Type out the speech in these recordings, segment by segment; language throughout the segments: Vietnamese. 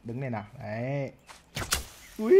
Đứng đây nào. Đấy. Ui.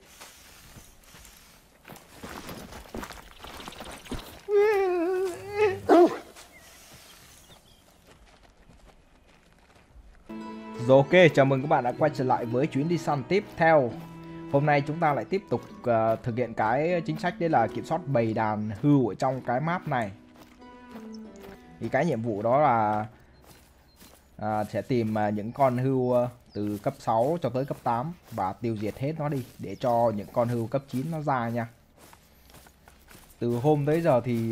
Rồi ok, chào mừng các bạn đã quay trở lại với chuyến đi săn tiếp theo. Hôm nay chúng ta lại tiếp tục thực hiện cái chính sách đấy là kiểm soát bầy đàn hươu ở trong cái map này. Thì cái nhiệm vụ đó là sẽ tìm những con hươu từ cấp 6 cho tới cấp 8 và tiêu diệt hết nó đi để cho những con hươu cấp 9 nó ra nha. Từ hôm tới giờ thì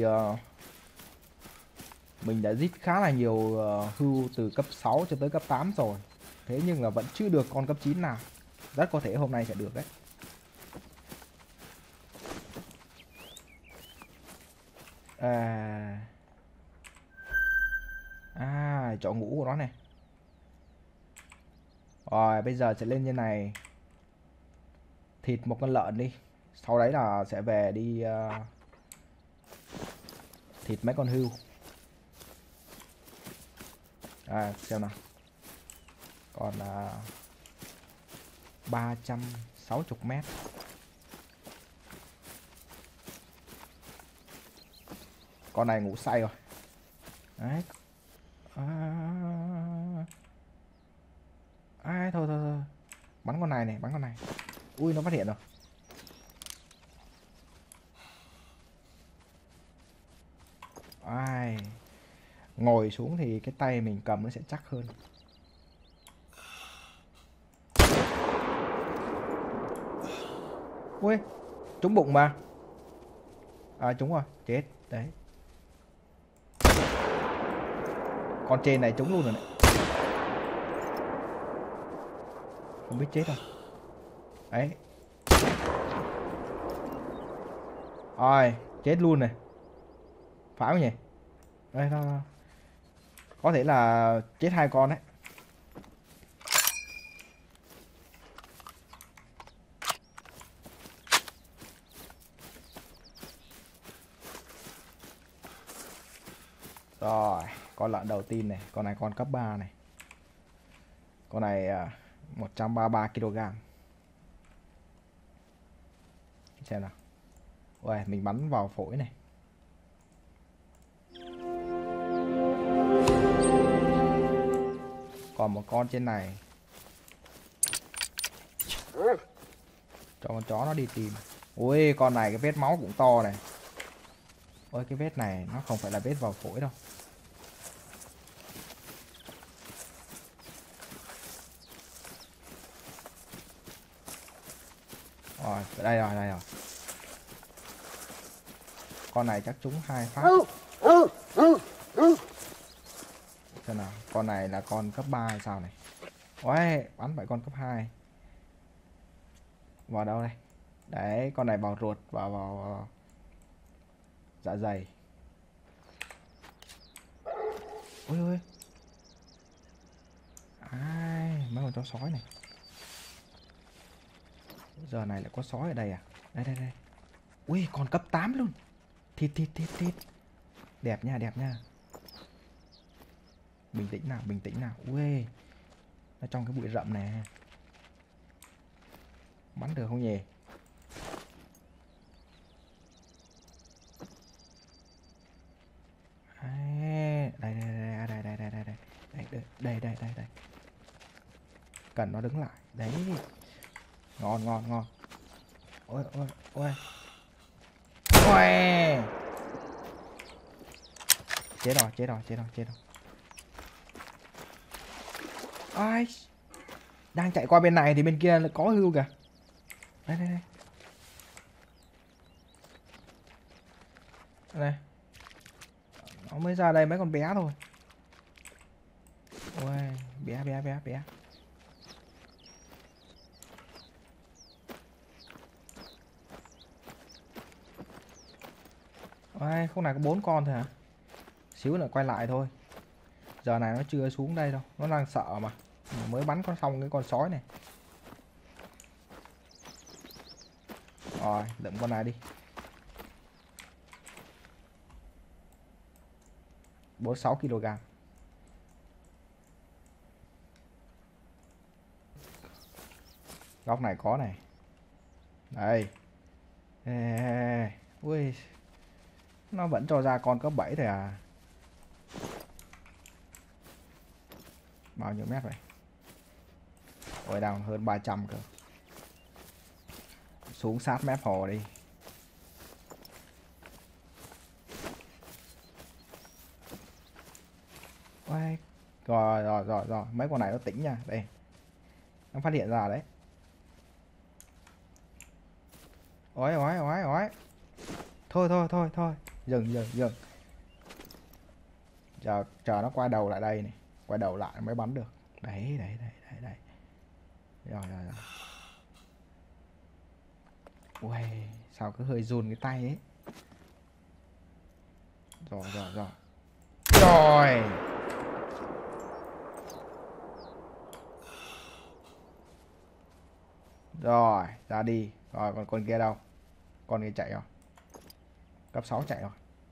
mình đã giết khá là nhiều hươu từ cấp 6 cho tới cấp 8 rồi. Thế nhưng là vẫn chưa được con cấp 9 nào. Rất có thể hôm nay sẽ được đấy. Chỗ ngủ của nó này. Rồi bây giờ sẽ lên như này. Thịt một con lợn đi. Sau đấy là sẽ về đi thịt mấy con hươu. Xem nào. Còn 360 mét. Con này ngủ say rồi. Đấy. Thôi. Bắn con này này, bắn con này. Ui, nó phát hiện rồi. Ngồi xuống thì cái tay mình cầm nó sẽ chắc hơn. Ui, trúng bụng mà. Trúng rồi, chết. Đấy. Con trên này trúng luôn rồi đấy. Không biết chết không. Đấy. Rồi, chết luôn này. Phải không nhỉ? Đây, thôi. Có thể là chết 2 con đấy. Rồi, con lợn đầu tiên này. Con này con cấp 3 này. Con này 133 kg. Xem nào. Ui, mình bắn vào phổi này. Còn một con trên này. Cho con chó nó đi tìm. Ui, con này cái vết máu cũng to này. Ôi, cái vết này nó không phải là vết vào phổi đâu. Rồi, đây rồi. Con này chắc trúng 2 phát. Xem nào, con này là con cấp 3 hay sao này. Ôi, bắn phải con cấp 2. Vào đâu đây? Đấy, con này vào ruột, vào dạ dày. Ôi. Mấy con chó sói này. Giờ này lại có sói ở đây à? Đây. Ui, còn cấp 8 luôn. Thịt. Đẹp nha. Bình tĩnh nào. Ui. Nó trong cái bụi rậm này. Bắn được không nhỉ? Đây. Cần nó đứng lại. Đấy. Ngon. Ôi. Chết rồi. Ai. Đang chạy qua bên này thì bên kia có hươu kìa. Đây. Đây. Nó mới ra đây mấy con bé thôi. Ôi, bé. Ôi, khúc này có 4 con thôi hả? Xíu nữa quay lại thôi. Giờ này nó chưa xuống đây đâu. Nó đang sợ mà. Mới bắn con xong cái con sói này. Rồi, lượm con này đi. 46 kg. Góc này có này. Đây. Ê, ui, nó vẫn cho ra con cấp 7 thôi à. Bao nhiêu mét vậy? Ôi đang hơn 300 cơ. Xuống sát mép hồ đi. Ôi. Rồi, mấy con này nó tỉnh nha. Đây. Nó phát hiện ra đấy. Ôi. Thôi. Dừng. Chờ nó quay đầu lại đây này. Quay đầu lại mới bắn được. Đấy. Rồi. Ui, sao cứ hơi run cái tay ấy. Rồi. Rồi, ra đi. Rồi, còn con kia đâu? Con kia chạy rồi. Cấp 6 chạy rồi.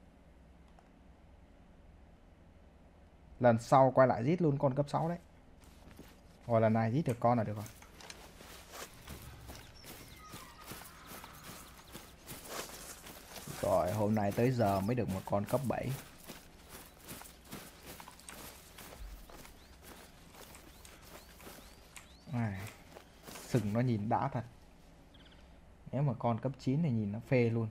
Lần sau quay lại giết luôn con cấp 6 đấy. Rồi lần này giết được con là được rồi. Rồi, hôm nay tới giờ mới được một con cấp 7. Sừng nó nhìn đã thật. Nếu mà con cấp 9 này nhìn nó phê luôn.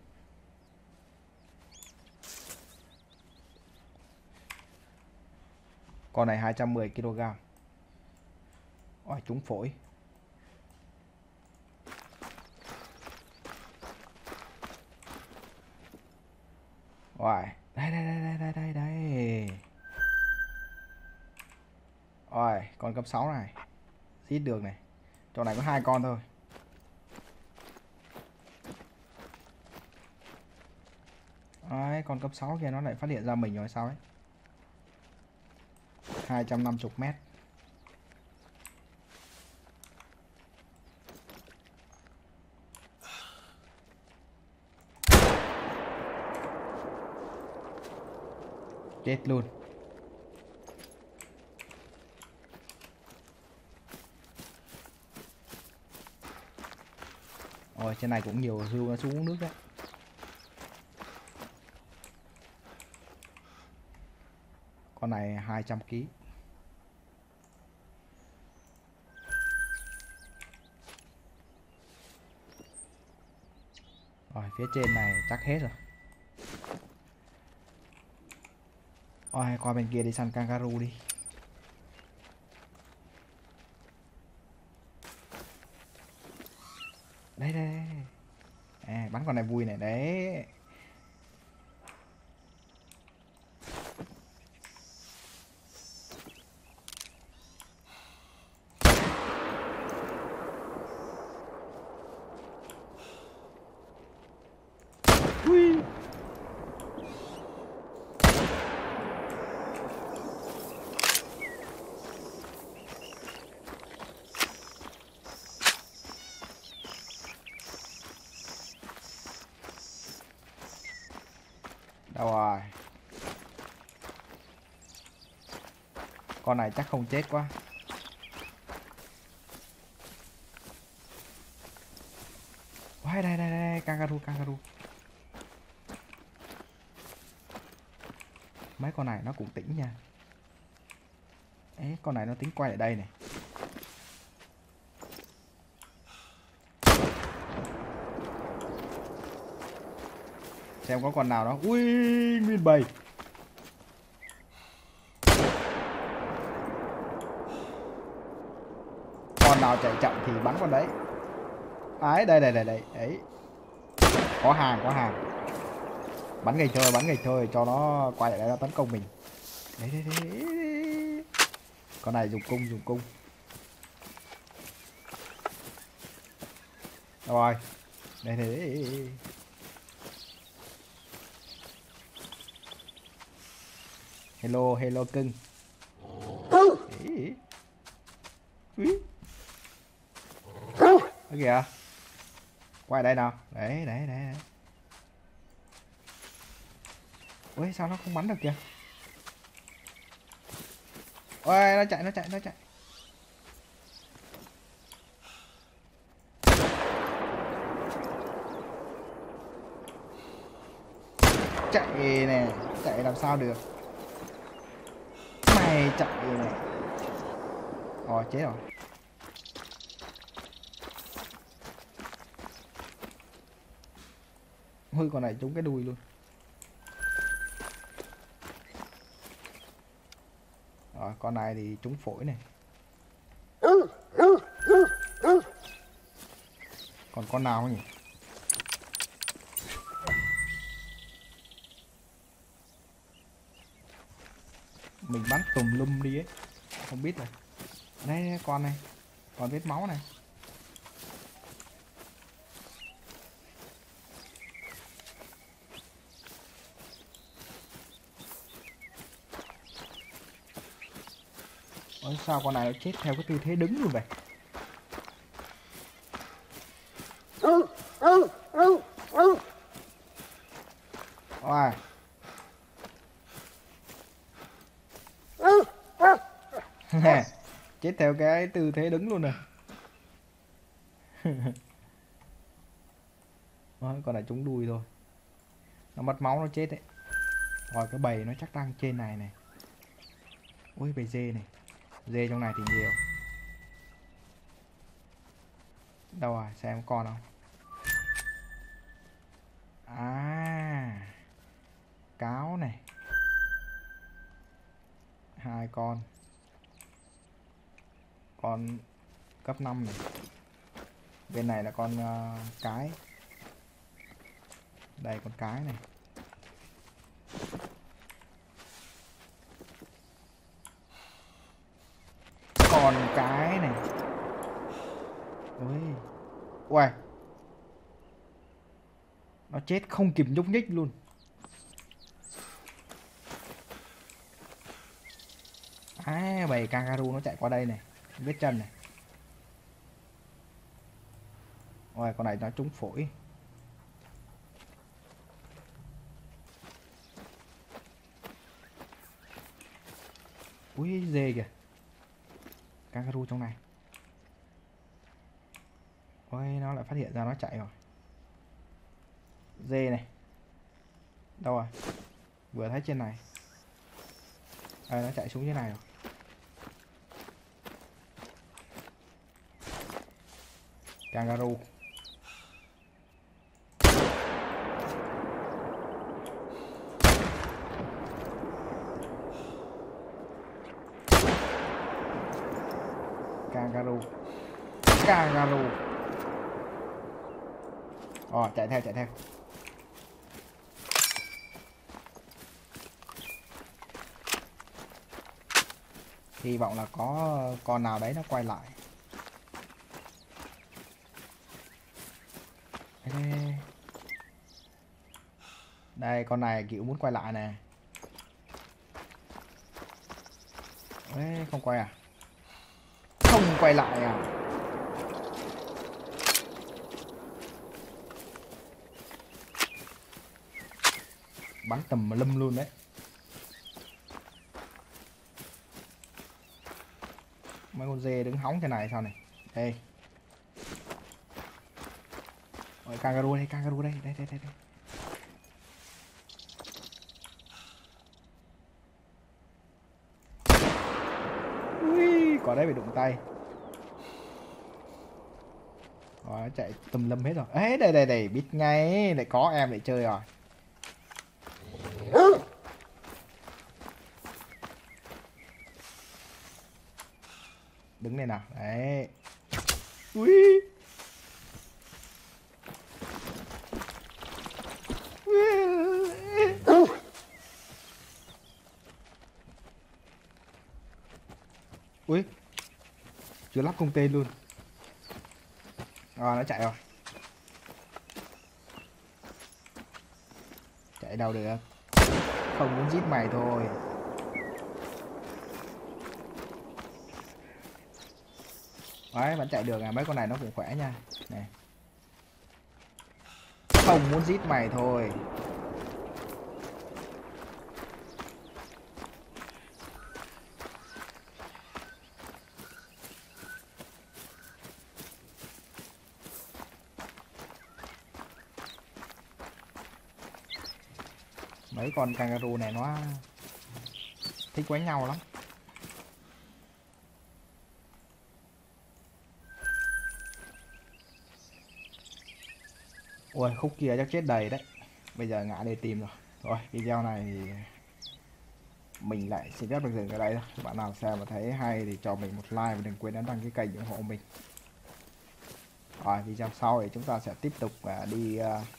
Con này 210 kg. Ôi, trúng phổi. Rồi, đây. Rồi, con cấp 6 này. Giết được này. Chỗ này có 2 con thôi. Đấy, con cấp 6 kia nó lại phát hiện ra mình rồi sao ấy. 250 mét. Chết luôn. Ôi, trên này cũng nhiều hươu nó xuống uống nước đấy. Con này 200 kg. Rồi, phía trên này chắc hết rồi. Ôi, qua bên kia đi săn kangaroo đi. Đây. À, bắn con này vui này đấy. Ui. Đâu rồi? Con này chắc không chết quá. Ôi, đây, kangaroo. Mấy con này nó cũng tỉnh nha. Ấy, con này nó tính quay lại đây này. Xem có con nào đó. Ui, nguyên bầy. Con nào chạy chậm thì bắn con đấy. Đấy, đây. Đấy. Có hàng. Bắn gầy chơi cho nó quay lại đây nó tấn công mình. Đấy. Con này dùng cung. Rồi. Đây. Hello cưng. Ui. Ở kìa. Quay đây nào. Đấy. Ui, sao nó không bắn được kìa. Ôi, nó chạy. nè, chạy làm sao được. Mày chạy nè. Rồi chết rồi. Ui con này trúng cái đuôi luôn. Rồi con này thì trúng phổi này. Còn con nào nhỉ? Mình bắn tùm lum đi ấy. Không biết rồi. Đây con này. Còn vết máu này. Ôi, sao con này nó chết theo cái tư thế đứng luôn vậy? Wow. Chết theo cái tư thế đứng luôn rồi. Con này trúng đuôi thôi. Nó mất máu nó chết đấy. Rồi cái bầy nó chắc đang trên này này. Ui bầy dê này. Dê trong này thì nhiều. Đâu rồi xem con không? À, cáo này. 2 con. Con cấp 5 này. Bên này là con cái. Đây con cái này. Còn cái này. Ui. Uầy. Nó chết không kịp nhúc nhích luôn. À, bầy kangaroo nó chạy qua đây này. Vết chân này. Ôi con này nó trúng phổi. Ui dê kìa. Kangaroo trong này. Ôi nó lại phát hiện ra nó chạy rồi. Dê này. Đâu rồi? Vừa thấy trên này. À, nó chạy xuống dưới này rồi. Kangaroo. Kangaroo. Kangaroo. Chạy theo chạy theo. Hy vọng là có con nào đấy nó quay lại. Đây con này kiểu muốn quay lại nè. Ê, không quay à? Không quay lại à? Bắn tầm lum luôn đấy. Mấy con dê đứng hóng thế này sao này? Đây. Rồi kangaroo đây, kangaroo đây, đây đây đây đây. Ui, quả đấy bị đụng tay. Rồi nó chạy tùm lum hết rồi. Ê đây đây đây, biết ngay, lại có em để chơi rồi. Đứng đây nào, đấy. Ui. Ui. Chưa lắp cung tên luôn. Rồi nó chạy rồi. Chạy đâu được. Không muốn giết mày thôi. Đấy vẫn chạy được à, mấy con này nó cũng khỏe nha. Này. Không muốn giết mày thôi. Mấy con kangaroo này nó thích quánh nhau lắm. Ôi khúc kia chắc chết đầy đấy. Bây giờ ngã để tìm rồi. Rồi video này thì mình lại xin phép được dừng ở đây thôi. Các bạn nào xem mà thấy hay thì cho mình một like và đừng quên ấn đăng ký kênh ủng hộ mình. Rồi video sau thì chúng ta sẽ tiếp tục đi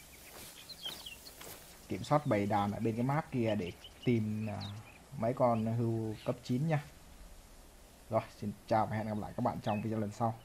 kiểm soát bầy đàn ở bên cái map kia để tìm mấy con hươu cấp 9 nha. Rồi xin chào và hẹn gặp lại các bạn trong video lần sau.